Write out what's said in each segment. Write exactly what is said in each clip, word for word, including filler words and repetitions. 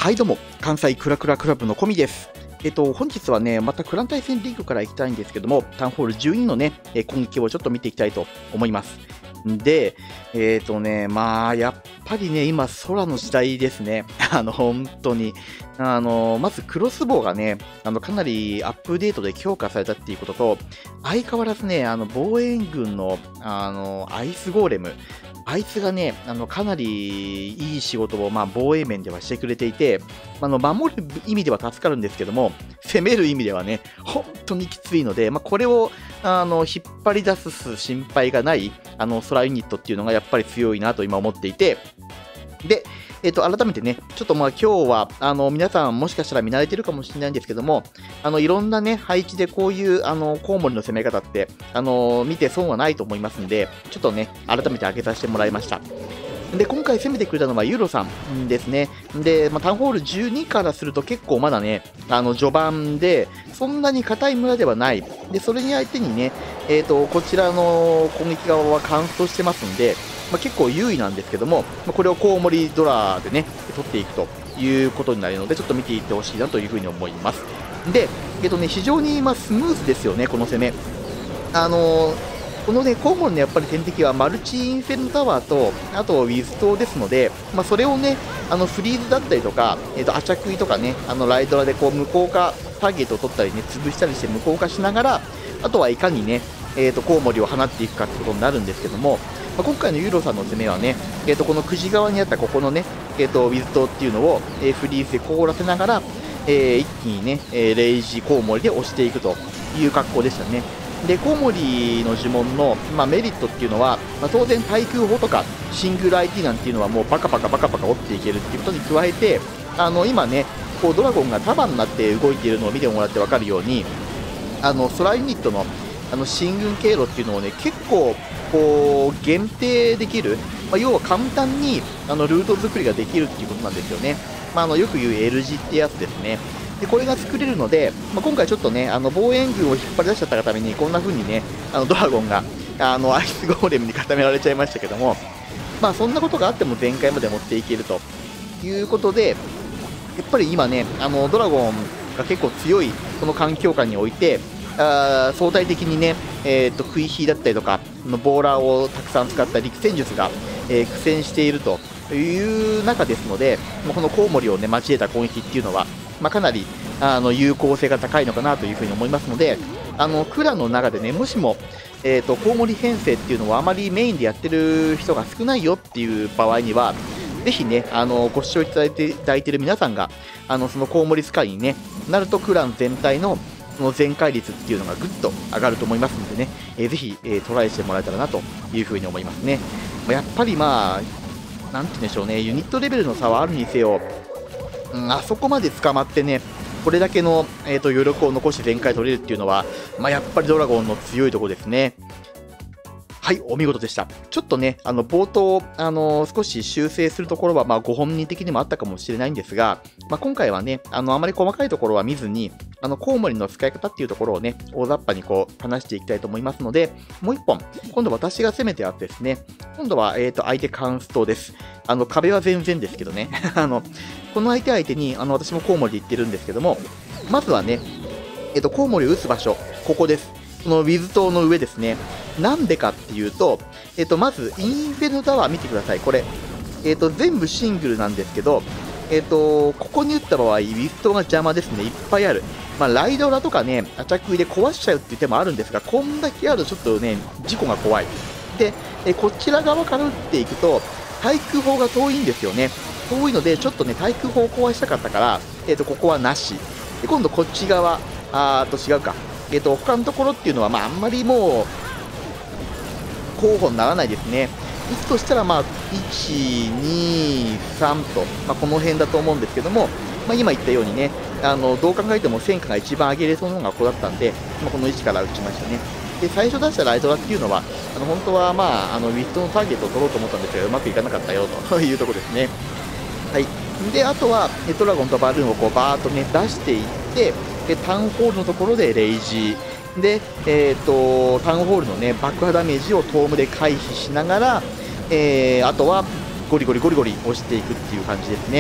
はいどうも、関西クラクラクラブのコミです。えっと、本日はね、またクラン対戦リーグから行きたいんですけども、タウンホールじゅうにのね、えー攻撃をちょっと見ていきたいと思います。で、えっとね、まあ、やっぱりね、今、空の時代ですね。あの、本当に。あの、まずクロスボウがね、あの、かなりアップデートで強化されたっていうことと、相変わらずね、あの、防衛軍の、あの、アイスゴーレム、あいつがね、あの、かなりいい仕事を、まあ、防衛面ではしてくれていて、あの、守る意味では助かるんですけども、攻める意味ではね、本当にきついので、まあ、これを、あの、引っ張り出す心配がない、あの、空ユニットっていうのがやっぱり強いなと今思っていて、で、えっと、改めてね、ちょっとまあ今日は、あの、皆さんもしかしたら見慣れてるかもしれないんですけども、あの、いろんなね、配置でこういう、あの、コウモリの攻め方って、あの、見て損はないと思いますんで、ちょっとね、改めて開けさせてもらいました。で、今回攻めてくれたのはユーロさんですね。で、まあ、タウンホールじゅうにからすると結構まだね、あの、序盤で、そんなに硬い村ではない。で、それに相手にね、えっと、こちらの攻撃側は乾燥してますんで、まあ、結構優位なんですけども、まあ、これをコウモリドラでね、取っていくということになるので、ちょっと見ていってほしいなというふうに思います。で、えっとね、非常にまあスムーズですよね、この攻め。あのーこのね、コウモリのやっぱり天敵はマルチインフェルノタワーと、あとウィズ島ですので、まあ、それをね、あのフリーズだったりとか、えー、とアチャクイとかね、あのライドラでこう無効化、ターゲットを取ったりね、潰したりして無効化しながら、あとはいかにね、えー、とコウモリを放っていくかってことになるんですけども、まあ、今回のユーロさんの攻めはね、えー、とこのくじ側にあったここのね、えー、とウィズ島っていうのを、えー、フリーズで凍らせながら、えー一気にね、えーレイジコウモリで押していくという格好でしたね。でコウモリの呪文の、まあ、メリットっていうのは、まあ、当然対空砲とかシングル アイティー なんていうのはもうバカバカバカバカ折っていけるっていうことに加えて、あの今ねこうドラゴンが束になって動いているのを見てもらって分かるように、あの空ユニットのあの進軍経路っていうのをね結構こう限定できる、まあ、要は簡単にあのルート作りができるっていうことなんですよね。まあ、あのよく言う L 字ってやつですね。でこれが作れるので、まあ、今回ちょっとねあの防衛軍を引っ張り出しちゃったがためにこんな風にねあのドラゴンがあのアイスゴーレムに固められちゃいましたけども、まあそんなことがあっても全開まで持っていけるということで、やっぱり今ねあのドラゴンが結構強いこの環境下において、あー相対的にね、えー、と食い火だったりとかボーラーをたくさん使った陸戦術が、えー苦戦しているという中ですので、もうこのコウモリをね交えた攻撃っていうのは、まあ、かなりあの有効性が高いのかなというふうに思いますので、あのクラの中でねもしも、えー、とコウモリ編成っていうのをあまりメインでやってる人が少ないよっていう場合には、ぜひねあのご視聴いただいていただいている皆さんがあのそのコウモリ使いに、ね、なるとクラン全体のその全開率っていうのがぐっと上がると思いますのでね、えーぜひ、えートライしてもらえたらなというふうに思いますね。まあやっぱりまあなんて言うんでしょうね、ユニットレベルの差はあるにせよ、うん、あそこまで捕まってね、これだけの、えーと余力を残して全開取れるっていうのは、まあ、やっぱりドラゴンの強いところですね。はい、お見事でした。ちょっとね、あの冒頭、あの少し修正するところは、まあ、ご本人的にもあったかもしれないんですが、まあ、今回はね、あのあまり細かいところは見ずに、あのコウモリの使い方っていうところをね、大雑把にこう話していきたいと思いますので、もう一本、今度私が攻めてあってですね、今度は、えーと相手カンストです。あの壁は全然ですけどね、あのこの相手相手にあの私もコウモリで言ってるんですけども、まずはね、えーとコウモリを打つ場所、ここです。このウィズ島の上ですね。なんでかっていうと、えっと、まず、インフェルノタワー見てください。これ、えっと、全部シングルなんですけど、えっと、ここに打った場合、ウィズ島が邪魔ですね。いっぱいある。まあ、ライドラとかね、アタックで壊しちゃうっていう手もあるんですが、こんだけあるとちょっとね、事故が怖い。で、えこちら側から打っていくと、対空砲が遠いんですよね。遠いので、ちょっとね、対空砲を壊したかったから、えっと、ここはなし。で、今度こっち側、あーと違うか。えっと、他のところっていうのは、まあ、あんまりもう、候補にならないですね。打つとしたら、まあ、いち、に、さんと、まあ、この辺だと思うんですけども、まあ、今言ったようにね、あのどう考えても戦果が一番上げれそうなのがここだったんで、まあ、この位置から打ちましたね。で、最初出したライトラっていうのは、あの本当は、まあ、あのウィットのターゲットを取ろうと思ったんですけど、うまくいかなかったよというところですね。はい、であとはドラゴンとバルーンをこうバーッと、ね、出していって、でタウンホールのところでレイジーで、えー、とタウンホールの、ね、爆破ダメージをトームで回避しながら、えー、あとはゴリゴリゴリゴリ押していくっていう感じですね。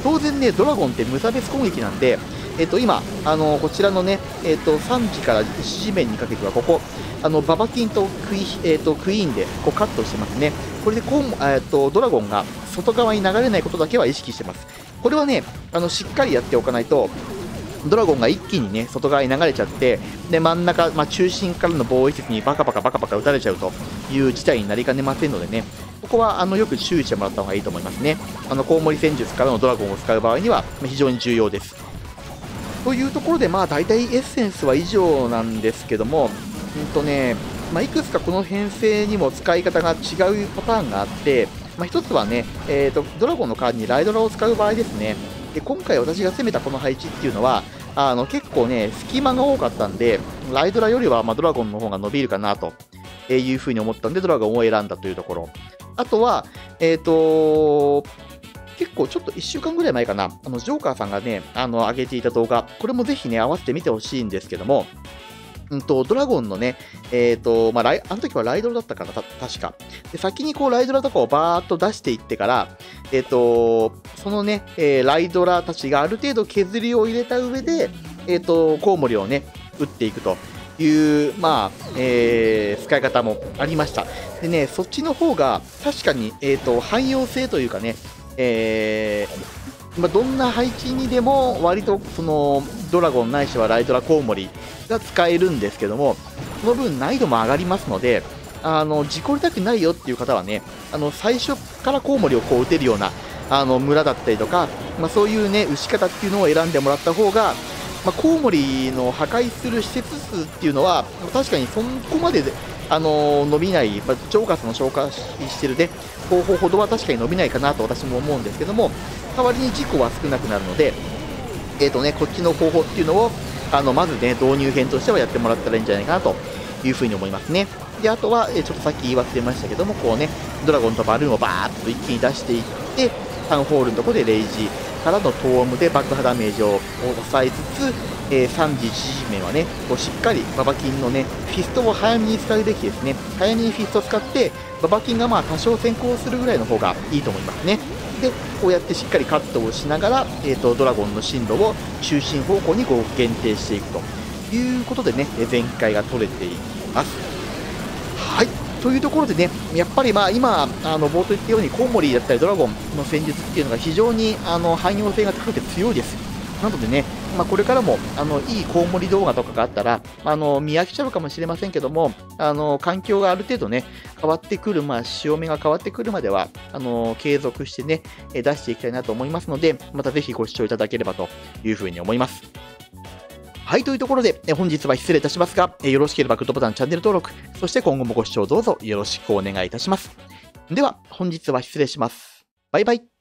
当然ね、ドラゴンって無差別攻撃なんで、えっと、今、あのこちらのね、えっと、さんじからいちじめんにかけては、ここ、あのババキンとクイ,、えっと、クイーンでこうカットしてますね。これでこう、えっと、ドラゴンが外側に流れないことだけは意識してます。これはね、あのしっかりやっておかないと、ドラゴンが一気にね、外側に流れちゃって、で、真ん中、まあ、中心からの防衛施設にバカバカバカバカ撃たれちゃうという事態になりかねませんのでね、ここはあのよく注意してもらった方がいいと思いますね。あのコウモリ戦術からのドラゴンを使う場合には非常に重要です。というところで、まあ大体エッセンスは以上なんですけども、うんとね、まあ、いくつかこの編成にも使い方が違うパターンがあって、まあ、一つはね、えーと、ドラゴンの代わりにライドラを使う場合ですね。で今回私が攻めたこの配置っていうのは、あの結構ね、隙間が多かったんで、ライドラよりはまあドラゴンの方が伸びるかなというふうに思ったんで、ドラゴンを選んだというところ。あとは、えっと、結構ちょっといっしゅうかんぐらい前かな、あのジョーカーさんがね、あの上げていた動画、これもぜひね、合わせてみてほしいんですけども、うんと、ドラゴンのね、えっと、まあ、ライあの時はライドラだったかな、た確か。で、先にこう、ライドラとかをバーっと出していってから、えっと、そのね、えーライドラたちがある程度削りを入れた上で、えっと、コウモリをね、打っていくという、まあ、えー使い方もありました。でね、そっちの方が、確かに、えっと、汎用性というかね、えーまあ、どんな配置にでも割とそのドラゴンないしはライドラコウモリが使えるんですけども、その分難易度も上がりますので、あの事故りたくないよっていう方はね、あの最初からコウモリをこう打てるようなあの村だったりとか、まあ、そういうね打ち方っていうのを選んでもらった方が、まあ、コウモリの破壊する施設数っていうのは確かにそこまでであの伸びない、まあ、ジョーカスの紹介してるね方法ほどは確かに伸びないかなと私も思うんですけども、代わりに事故は少なくなるので、えーとね、こっちの方法っていうのをあのまずね導入編としてはやってもらったらいいんじゃないかなというふうに思いますね。であとは、えー、ちょっとさっき言い忘れましたけども、こうねドラゴンとバルーンをバーッと一気に出していって、タウンホールのところでレイジからのトームで爆破ダメージを抑えつつ、えー、さんじいちじめんはねこうしっかりババキンのねフィストを早めに使うべきですね。早めにフィストを使ってババキンがまあ多少先行するぐらいの方がいいと思いますね。でこうやってしっかりカットをしながら、えー、とドラゴンの進路を中心方向にこう限定していくということでね全開が取れていきます。はい、というところでね、やっぱりまあ今、あの冒頭言ったようにコウモリだったりドラゴンの戦術っていうのが非常にあの汎用性が高くて強いです。なのでね、まあ、これからもあのいいコウモリ動画とかがあったらあの見飽きちゃうかもしれませんけども、あの環境がある程度ね変わってくる、まあ、潮目が変わってくるまではあの継続してねえ出していきたいなと思いますので、またぜひご視聴いただければというふうに思います。はい、というところで、え本日は失礼いたしますが、えよろしければグッドボタン、チャンネル登録、そして今後もご視聴どうぞよろしくお願いいたします。では、本日は失礼します。バイバイ。